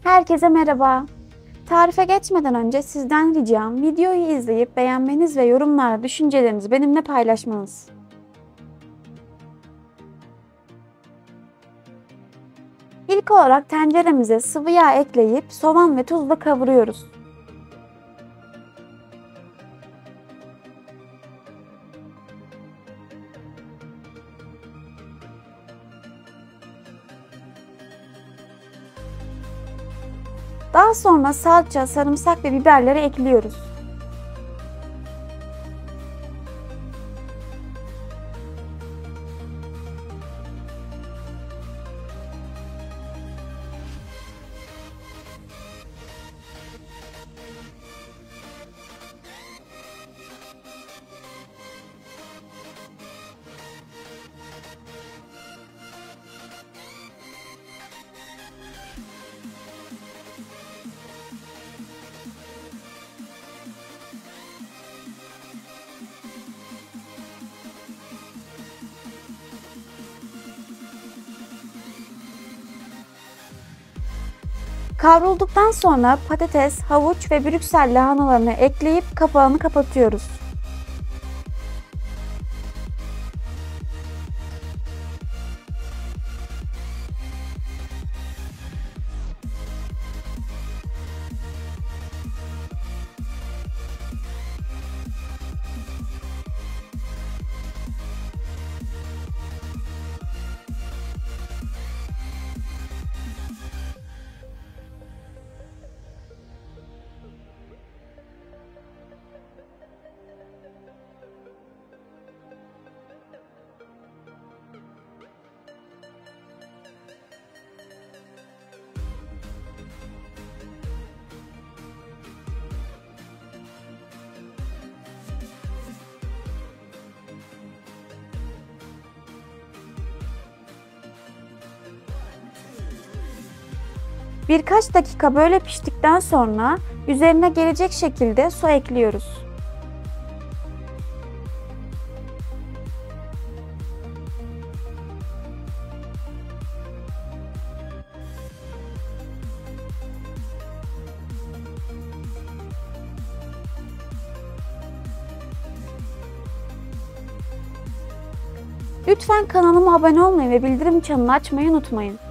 Herkese merhaba. Tarife geçmeden önce sizden ricam videoyu izleyip beğenmeniz ve yorumlarda düşüncelerinizi benimle paylaşmanız. İlk olarak tenceremize sıvı yağ ekleyip soğan ve tuzla kavuruyoruz. Daha sonra salça, sarımsak ve biberleri ekliyoruz. Kavrulduktan sonra patates, havuç ve Brüksel lahanalarını ekleyip kapağını kapatıyoruz. Birkaç dakika böyle piştikten sonra üzerine gelecek şekilde su ekliyoruz. Lütfen kanalıma abone olmayı ve bildirim çanını açmayı unutmayın.